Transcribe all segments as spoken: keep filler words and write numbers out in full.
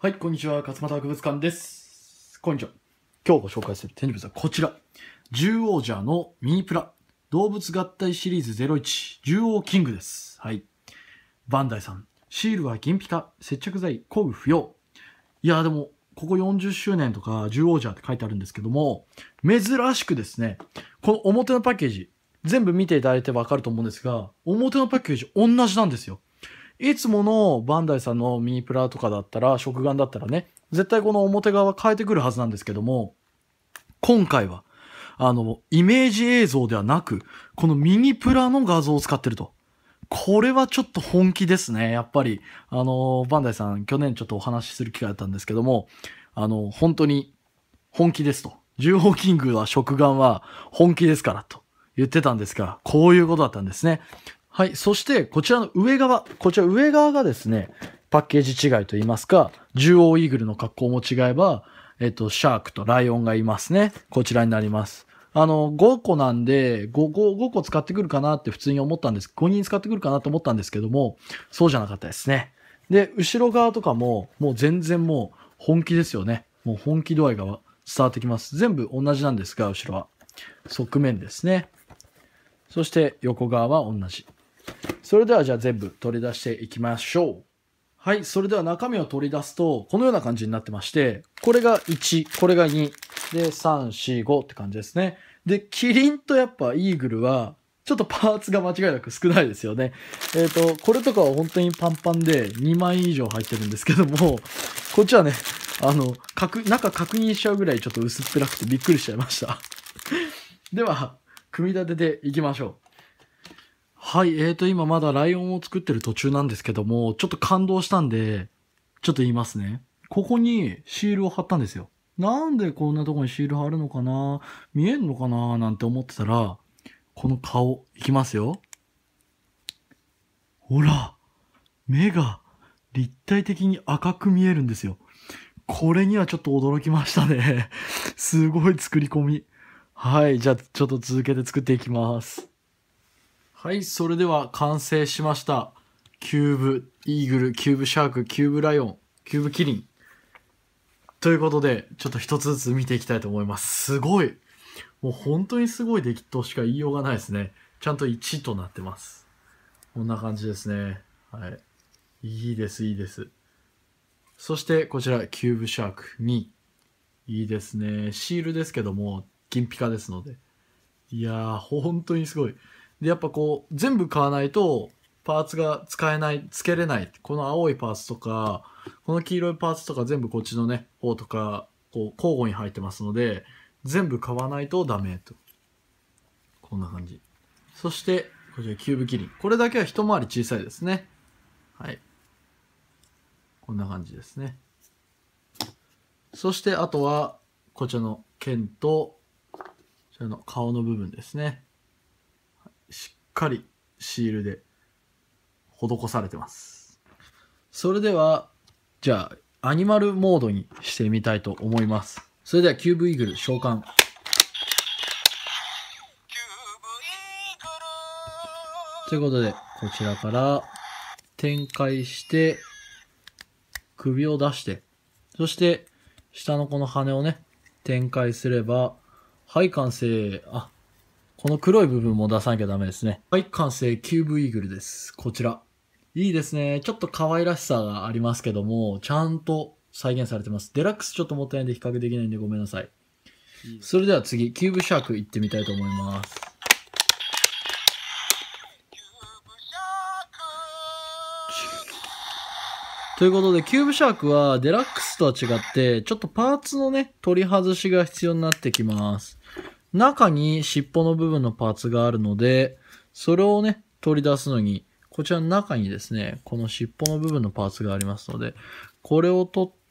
はい、こんにちは。勝俣博物館です。こんにちは。今日ご紹介する展示物はこちら。獣王者のミニプラ。動物合体シリーズゼロイチ。獣王キングです。はい。バンダイさん。シールは銀ピカ。接着剤、工具不要。いや、でも、ここよんじゅっしゅうねんとか獣王者って書いてあるんですけども、珍しくですね、この表のパッケージ、全部見ていただいてわかると思うんですが、表のパッケージ同じなんですよ。いつものバンダイさんのミニプラとかだったら、食玩だったらね、絶対この表側変えてくるはずなんですけども、今回は、あの、イメージ映像ではなく、このミニプラの画像を使ってると。これはちょっと本気ですね。やっぱり、あの、バンダイさん、去年ちょっとお話しする機会だったんですけども、あの、本当に本気ですと。獣王キングは食玩は本気ですからと言ってたんですが、こういうことだったんですね。はい。そして、こちらの上側。こちら上側がですね、パッケージ違いと言いますか、獣王イーグルの格好も違えば、えっと、シャークとライオンがいますね。こちらになります。あの、ごこなんで、ご、ご、ごこ使ってくるかなって普通に思ったんです。ごにん使ってくるかなと思ったんですけども、そうじゃなかったですね。で、後ろ側とかも、もう全然もう本気ですよね。もう本気度合いが伝わってきます。全部同じなんですが、後ろは。側面ですね。そして横側は同じ。それではじゃあ全部取り出していきましょう。はい、それでは中身を取り出すと、このような感じになってまして、これがいち、これがに、で、さん、よん、ごって感じですね。で、キリンとやっぱイーグルは、ちょっとパーツが間違いなく少ないですよね。えっと、これとかは本当にパンパンでにまい以上入ってるんですけども、こっちはね、あの、確中確認しちゃうぐらいちょっと薄っぺらくてびっくりしちゃいました。では、組み立てていきましょう。はい、えーと、今まだライオンを作ってる途中なんですけども、ちょっと感動したんで、ちょっと言いますね。ここにシールを貼ったんですよ。なんでこんなとこにシール貼るのかな、見えんのかななんて思ってたら、この顔、いきますよ。ほら、目が立体的に赤く見えるんですよ。これにはちょっと驚きましたね。すごい作り込み。はい、じゃあちょっと続けて作っていきます。はい、それでは完成しました。キューブイーグル、キューブシャーク、キューブライオン、キューブキリン。ということで、ちょっと一つずつ見ていきたいと思います。すごい。もう本当にすごい出来としか言いようがないですね。ちゃんといちとなってます。こんな感じですね。はい。いいです、いいです。そしてこちら、キューブシャークに。いいですね。シールですけども、銀ピカですので。いやー、本当にすごい。で、やっぱこう、全部買わないと、パーツが使えない、付けれない。この青いパーツとか、この黄色いパーツとか全部こっちのね、方とか、こう、交互に入ってますので、全部買わないとダメと。こんな感じ。そして、こちらキューブキリン。これだけは一回り小さいですね。はい。こんな感じですね。そして、あとは、こちらの剣と、こちらの顔の部分ですね。しっかりシールで施されてます。それでは、じゃあ、アニマルモードにしてみたいと思います。それでは、キューブイーグル召喚。ということで、こちらから展開して、首を出して、そして、下のこの羽をね、展開すれば、はい、完成。あ、この黒い部分も出さなきゃダメですね。はい、完成。キューブイーグルです。こちら。いいですね。ちょっと可愛らしさがありますけども、ちゃんと再現されてます。デラックスちょっと持ってないんで比較できないんでごめんなさい。それでは次、キューブシャーク行ってみたいと思います。ということで、キューブシャークはデラックスとは違って、ちょっとパーツのね、取り外しが必要になってきます。中に尻尾の部分のパーツがあるので、それをね、取り出すのに、こちらの中にですね、この尻尾の部分のパーツがありますので、これを取って、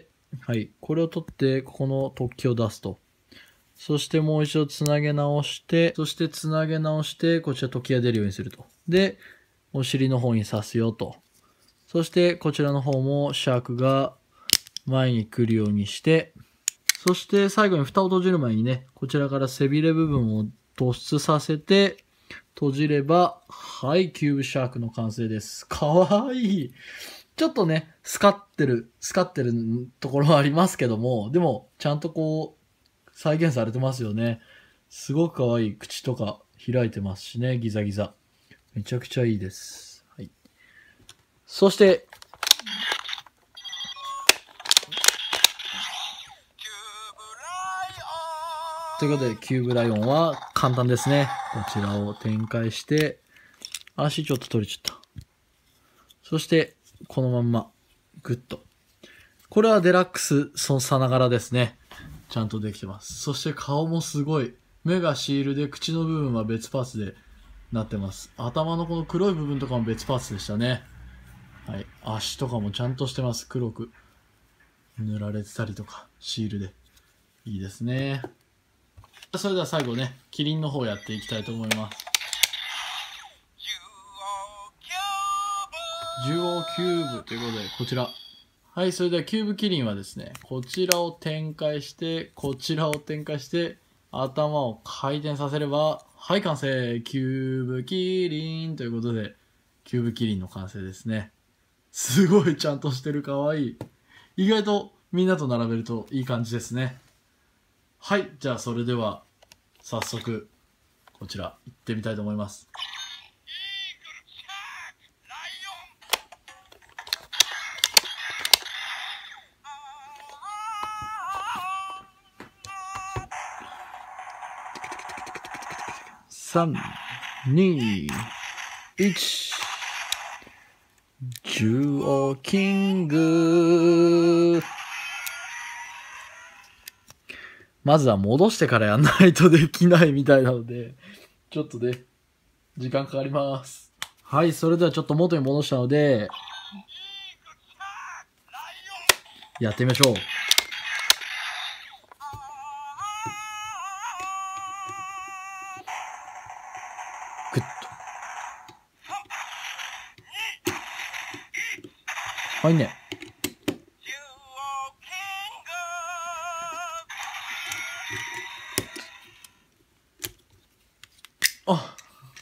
はい、これを取って、ここの突起を出すと。そしてもう一度つなげ直して、そしてつなげ直して、こちら突起が出るようにすると。で、お尻の方に刺すよと。そしてこちらの方もシャークが前に来るようにして、そして最後に蓋を閉じる前にね、こちらから背びれ部分を突出させて、閉じれば、はい、キューブシャークの完成です。かわいい。 ちょっとね、スカってる、スカってるところはありますけども、でも、ちゃんとこう、再現されてますよね。すごく可愛い口とか開いてますしね、ギザギザ。めちゃくちゃいいです。はい。そして、ということで、キューブライオンは簡単ですね。こちらを展開して、足ちょっと取れちゃった。そして、このまんま、グッと。これはデラックスそさながらですね。ちゃんとできてます。そして顔もすごい。目がシールで、口の部分は別パーツでなってます。頭のこの黒い部分とかも別パーツでしたね。はい。足とかもちゃんとしてます。黒く塗られてたりとか、シールで。いいですね。それでは最後ね、キリンの方やっていきたいと思います。獣王キューブということで、こちら。はい、それではキューブキリンはですね、こちらを展開して、こちらを展開して、頭を回転させれば、はい、完成。キューブキリンということで、キューブキリンの完成ですね。すごいちゃんとしてる、かわいい。意外とみんなと並べるといい感じですね。はい、じゃあそれでは、早速、こちら、行ってみたいと思います。さん、に、いち。獣王キング。まずは戻してからやんないとできないみたいなので、ちょっとね、時間かかります。はい、それではちょっと元に戻したので、やってみましょう。グッと。はいね。あ、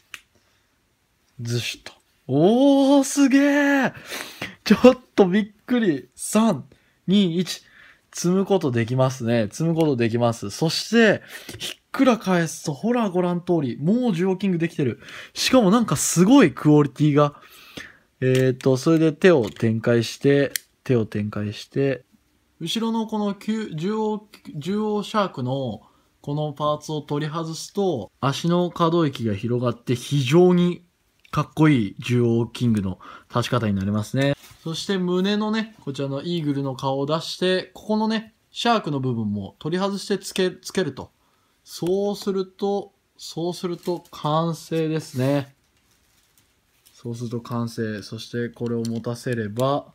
ずしっと。おー、すげー。ちょっとびっくり。さん、に、いち。積むことできますね。積むことできます。そして、ひっくら返すと、ほらご覧通り、もうジュオキングできてる。しかもなんかすごいクオリティが。えっと、それで手を展開して、手を展開して、後ろのこのジュオ、ジュオシャークのこのパーツを取り外すと、足の可動域が広がって非常にかっこいいジュオキングの立ち方になりますね。そして胸のね、こちらのイーグルの顔を出して、ここのね、シャークの部分も取り外してつけ、つけると。そうすると、そうすると完成ですね。そうすると完成。そしてこれを持たせれば、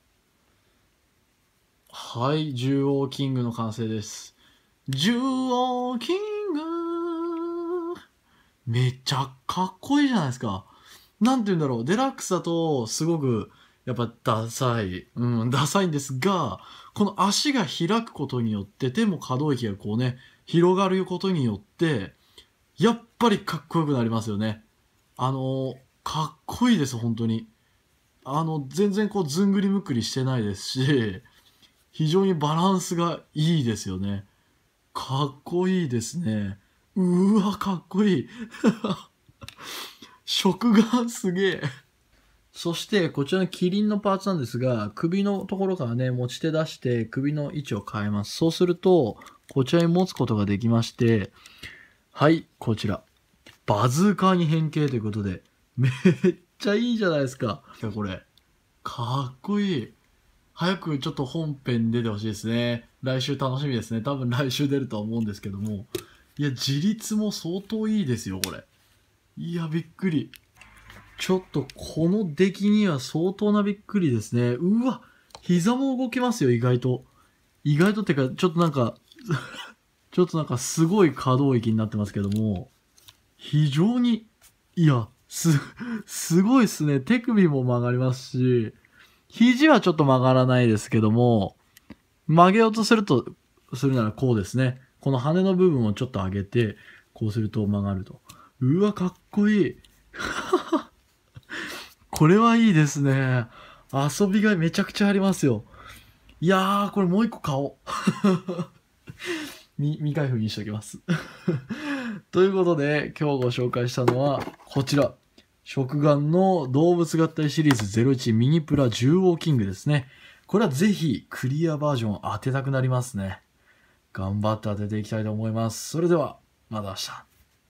はい、獣王キングの完成です。獣王キングめっちゃかっこいいじゃないですか。なんて言うんだろう。デラックスだと、すごく、やっぱダサい。うん、ダサいんですが、この足が開くことによって、手も可動域がこうね、広がることによって、やっぱりかっこよくなりますよね。あの、かっこいいです、本当に。あの、全然こう、ずんぐりむっくりしてないですし、非常にバランスがいいですよね。かっこいいですね。うわ、かっこいい。食がすげえ。そして、こちらのキリンのパーツなんですが、首のところからね、持ち手出して首の位置を変えます。そうすると、こちらに持つことができまして、はい、こちら。バズーカーに変形ということで、めっちゃいいじゃないですか。これ。かっこいい。早くちょっと本編出てほしいですね。来週楽しみですね。多分来週出るとは思うんですけども。いや、自立も相当いいですよ、これ。いや、びっくり。ちょっとこの出来には相当なびっくりですね。うわ、膝も動きますよ、意外と。意外とってか、ちょっとなんか、ちょっとなんかすごい可動域になってますけども、非常に、いや、す、すごいですね。手首も曲がりますし、肘はちょっと曲がらないですけども、曲げようとすると、するならこうですね。この羽の部分をちょっと上げて、こうすると曲がると。うわ、かっこいい。これはいいですね。 遊びがいめちゃくちゃありますよ。いやー、これもう一個買おう。未未開封にしておきます。ということで、今日ご紹介したのは、こちら。食玩の動物合体シリーズゼロイチミニプラ獣王キングですね。これはぜひクリアバージョン当てたくなりますね。頑張って当てていきたいと思います。それでは、また明日。